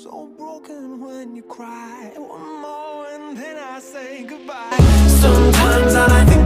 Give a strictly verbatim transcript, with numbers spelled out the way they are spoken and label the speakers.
Speaker 1: so broken when you cry. One more and then I say goodbye. Sometimes all I think